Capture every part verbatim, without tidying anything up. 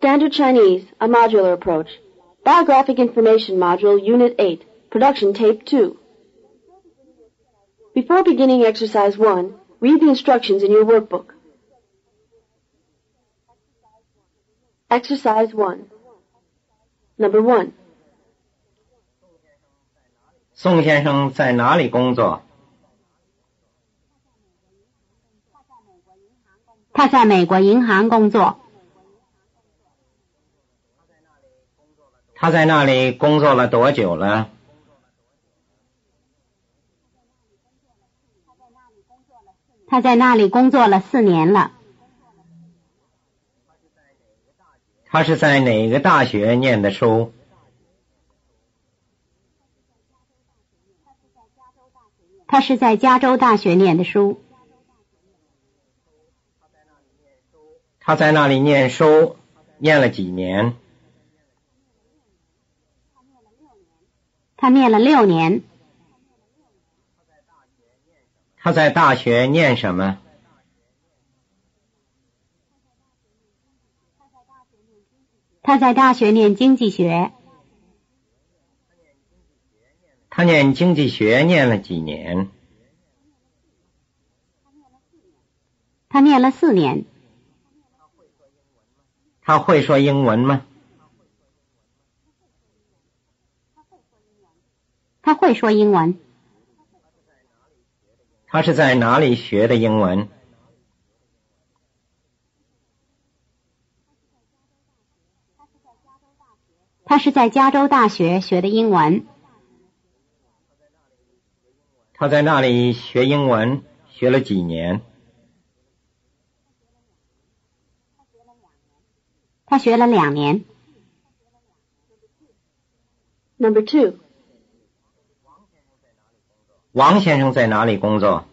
Standard Chinese, a modular approach. Biographic Information Module, Unit eight, Production Tape two. Before beginning Exercise one, read the instructions in your workbook. Exercise one. Number one. 宋先生在哪里工作？ 他在美国银行工作。 他在那里工作了多久了？ 他在那里工作了四年了。 他是在哪个大学念的书？ 他是在加州大学念的书。 他在那里念书，念了几年？ 他念了六年。 他在大学念什么？ 他在大学念经济学。 他念经济学念了几年？ 他念了四年。 他会说英文吗？ 他会说英文。 他是在哪里学的英文？ 他是在加州大学学的英文。 他在那里学英文学了几年？ 他学了两年。 Number two. 王先生在哪里工作？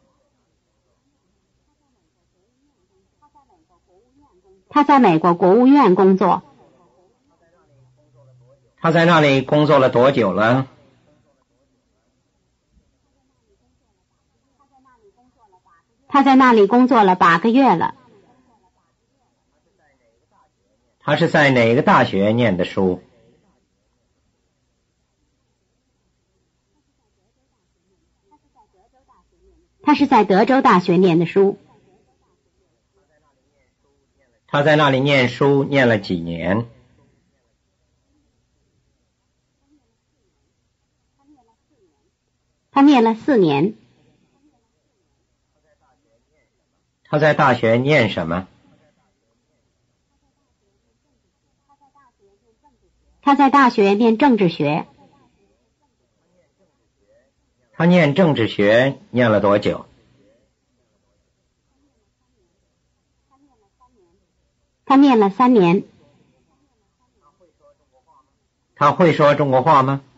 他在美国国务院工作。 他在那里工作了多久了？ 他在那里工作了八个月了。 他是在哪个大学念的书？ 他是在德州大学念的书。 他在那里念书念了几年？ 他念了四年。 他在大学念什么？ 他在大学念政治学。 他念政治学念了多久？ 他念了三年。 他会说中国话吗？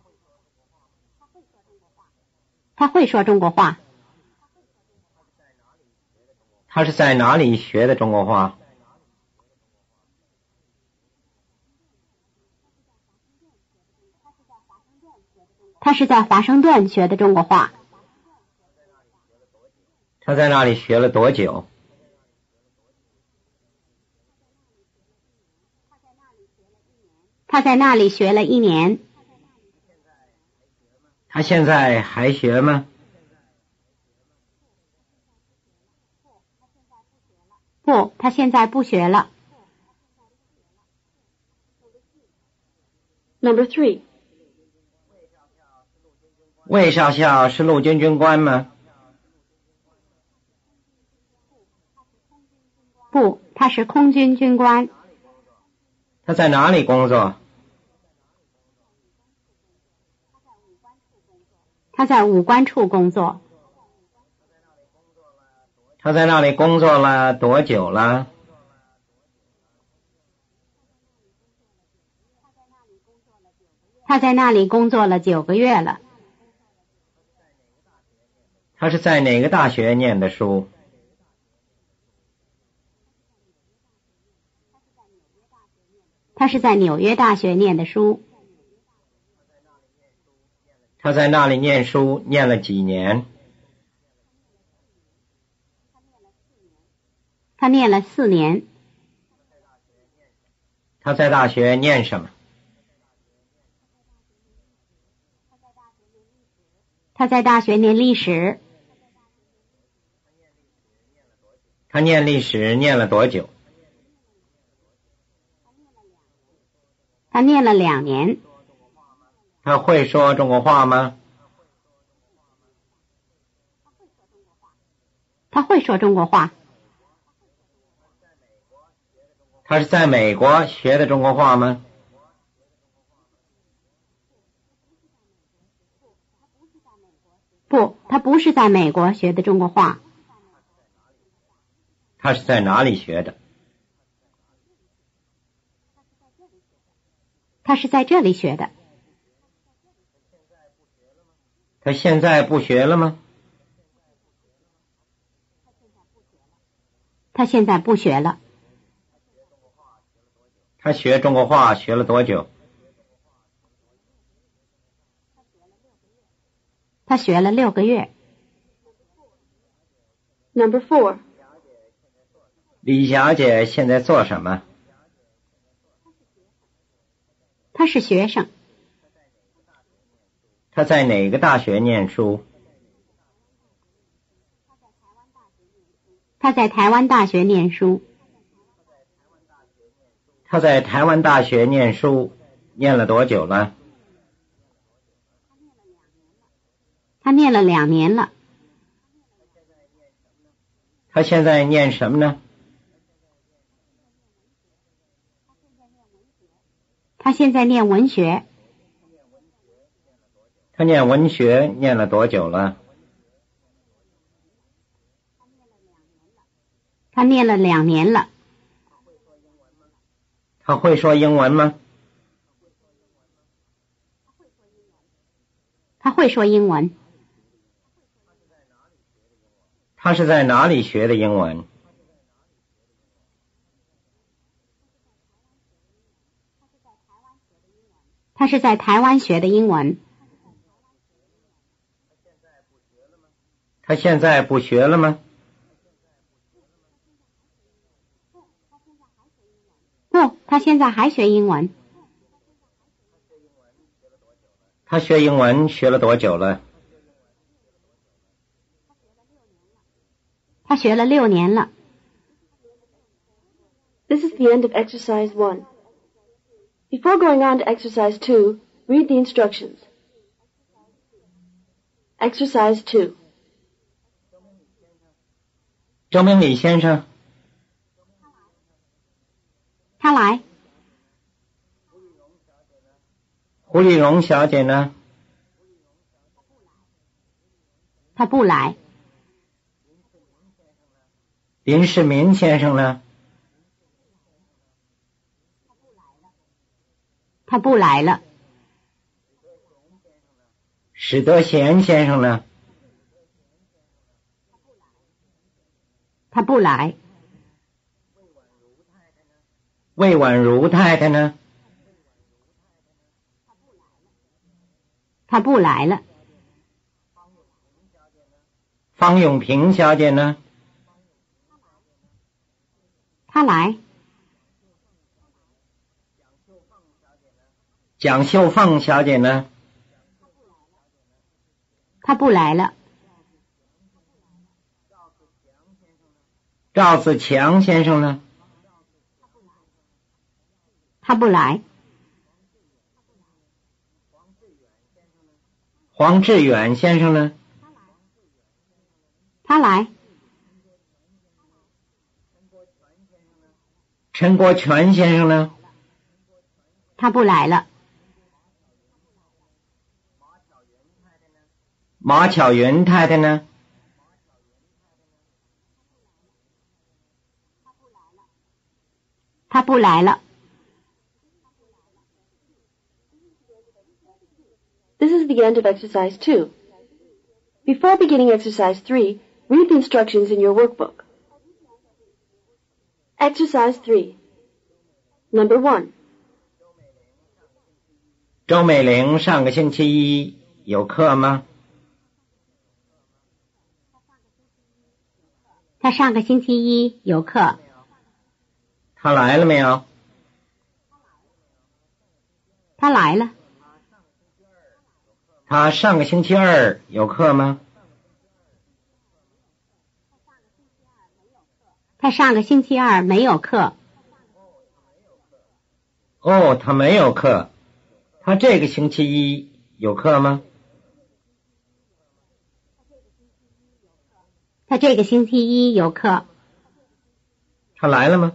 他会说中国话。 他是在哪里学的中国话？ 他是在华盛顿学的中国话。 他在那里学了多久？ 他在那里学了一年。 他现在还学吗？ 不，他现在不学了。 Number three. 魏少校是陆军军官吗？ 不，他是空军军官。 他在哪里工作？ 他在武官处工作。 他在那里工作了多久了？ 他在那里工作了九个月了。 他是在哪个大学念的书？ 他是在纽约大学念的书。 他在那里念书念了几年？ 他念了四年。 他在大学念什么？ 他在大学念历史。 他念历史念了多久？ 他念了两年。 他会说中国话吗？ 他会说中国话。 他是在美国学的中国话吗？ 不，他不是在美国学的中国话。 他是在哪里学的？ 他是在这里学的。 他现在不学了吗？ 他现在不学了。 他学中国话学了多久？ 他学了六个月。 Number four. 李小姐现在做什么？ 他是学生。 他在哪个大学念书？ 他在台湾大学念书。 他在台湾大学念书，念了多久了？ 他念了两年了。 他现在念什么呢？ 他现在念文学。 他念文学念了多久了？ 他念了两年了。 他会说英文吗？ 他会说英文。 他是在哪里学的英文？ 他是在台湾学的英文。 他现在不学了吗？ 不，他现在还学英文。 他学英文学了多久了？ 他学了六年了。 This is the end of exercise one. Before going on to exercise two, read the instructions. Exercise two. 周明礼先生。 他来。 胡丽蓉小姐呢？ 他不来。 林世民先生呢？ 他不来了。 史德贤先生呢？ 他不来。 魏婉如太太呢？ 他不来了。 方永平小姐呢？ 他来。 蒋秀凤小姐呢？ 他不来了。 赵自强先生呢？ 他不来。 黄志远先生呢？ 他来。 陈国全先生呢？ 他不来了。 马巧云太太呢？ 他不来了。 This is the end of exercise two. Before beginning exercise three, read the instructions in your workbook. Exercise three. Number one. 周美玲上个星期一有课吗？ 他上个星期一有课。 他来了没有？ 他来了。 他上个星期二有课吗？ 他上个星期二没有课。 哦，他没有课。他这个星期一有课吗？ 他这个星期一有课。 他来了吗？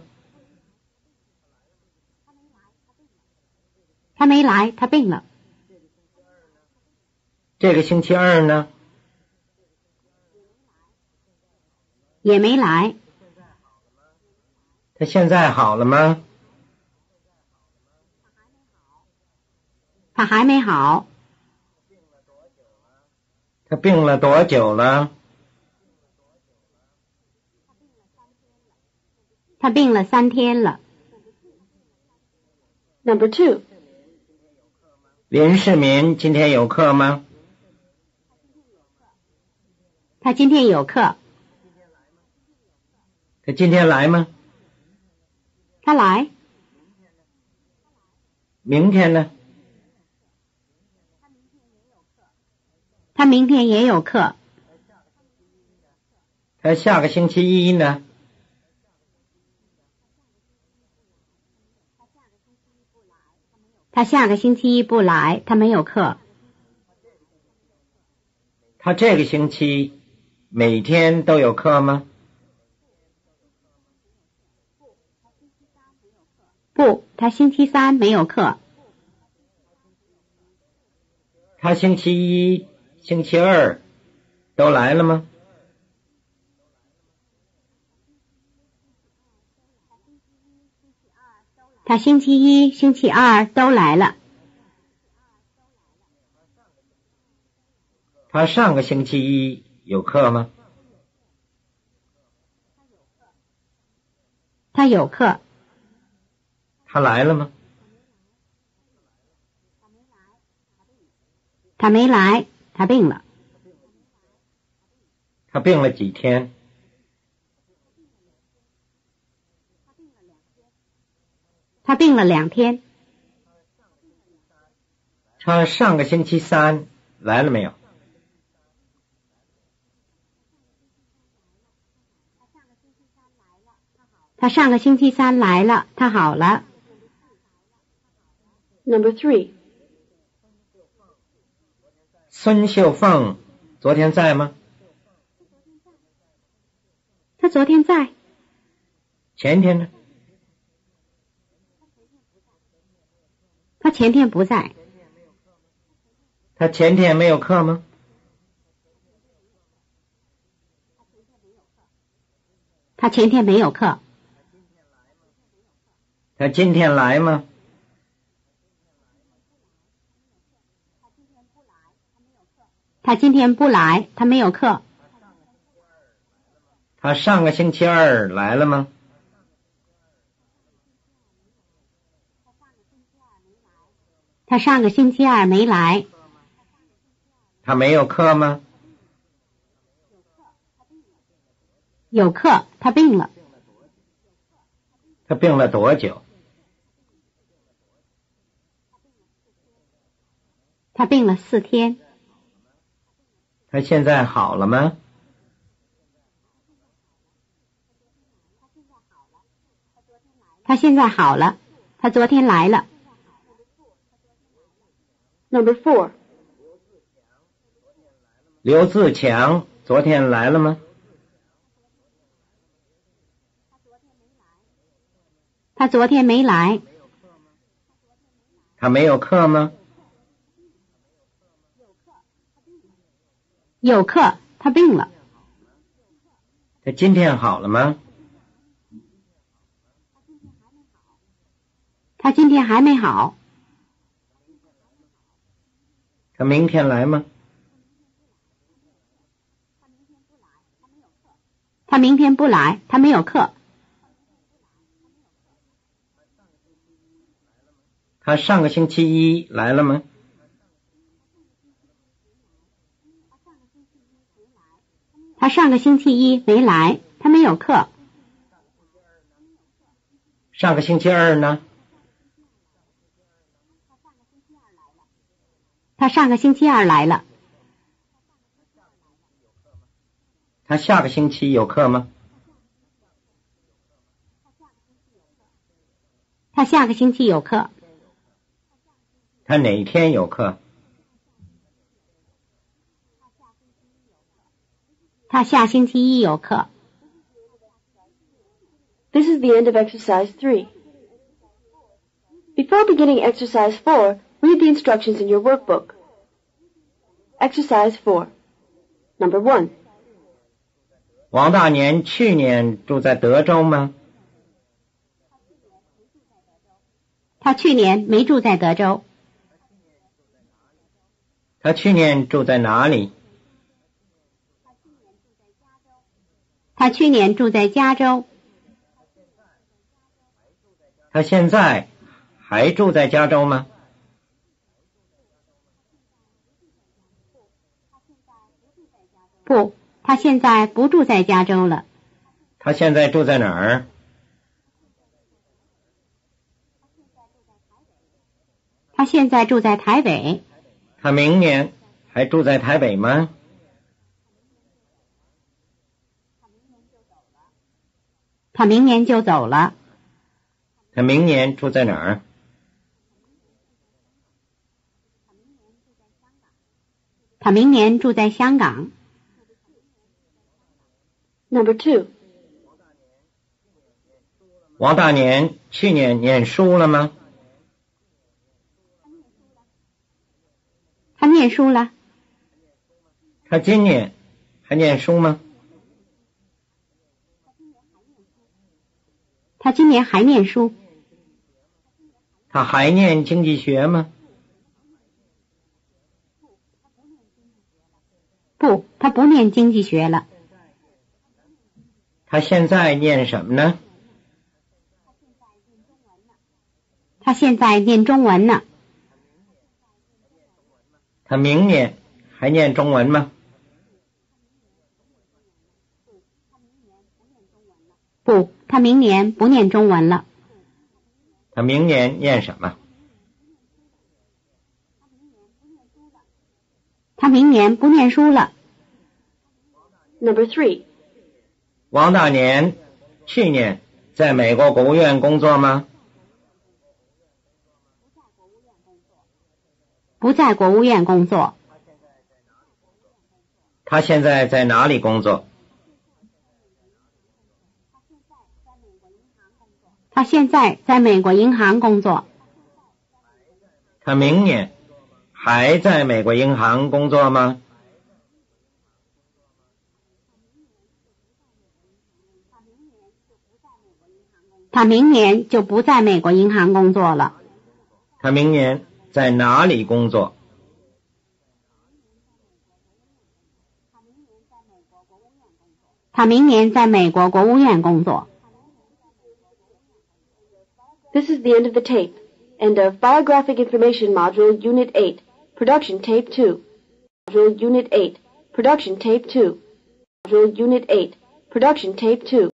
他没来，他病了。 这个星期二呢？ 也没来。 他现在好了吗？ 他还没好。 他病了多久了？ 他病了三天了。 Number two. 林世民今天有课吗？ 他今天有课。 他今天来吗？ 他来。 明天呢？ 他明天也有课。 他下个星期一呢？ 他下个星期一不来，他没有课。 他这个星期每天都有课吗？ 不，他星期三没有课。 他星期一、星期二都来了吗？ 他星期一、星期二都来了。 他上个星期一有课吗？ 他有课。 他来了吗？ 他没来，他病了。 他病了几天？ 他病了两天。 他上个星期三来了没有？ 他上个星期三来了，他好了。 Number three. 孙秀凤昨天在吗？ 他昨天在。 前天呢？ 他前天不在。 他前天没有课吗？ 他前天没有课。 他今天来吗？ 他今天不来，他没有课。 他上个星期二来了吗？ 他上个星期二没来。 他没有课吗？ 有课，他病了。 他病了多久？ 他病了四天。 他现在好了吗？ 他现在好了，他昨天来了。 Number four. 刘自强昨天来了吗？ 他昨天没来。 他没有课吗？ 有课，他病了。 他今天好了吗？ 他今天还没好。 他明天来吗？ 他明天不来，他没有课。 他上个星期一来了吗？ 他上个星期一没来，他没有课。 上个星期二呢？ 他上个星期二来了。 他下个星期有课吗？ 他下个星期有课。 他哪天有课？ 他下星期一有课。 This is the end of exercise three. Before beginning exercise four, read the instructions in your workbook. Exercise four. Number one. 王大年去年住在德州吗？ 他去年没住在德州。 他去年住在哪里？ 他去年住在加州。 他现在还住在加州吗？ 不，他现在不住在加州了。 他现在住在哪儿？ 他现在住在台北。 他明年还住在台北吗？ 他明年就走了。 他明年住在哪儿？ 他明年住在香港。 Number two. 王大年去年念书了吗？ 他念书了。 他今年还念书吗？ 他今年还念书。 他还念经济学吗？ 不，他不念经济学了。 他现在念什么呢？ 他现在念中文呢。 他明年还念中文吗？ 不，他明年不念中文了。 他明年念什么？ 他明年不念书了。 Number three. 王大年去年在美国国务院工作吗？ 不在国务院工作。 他现在在哪里工作？ 他现在在美国银行工作。 他明年还在美国银行工作吗？ 他明年就不在美国银行工作了。 他明年在哪里工作？ 他明年在美国国务院工作。 This is the end of the tape. End of Biographic Information Module Unit eight. Production Tape two. Module Unit eight. Production Tape two. Module Unit eight. Production Tape two.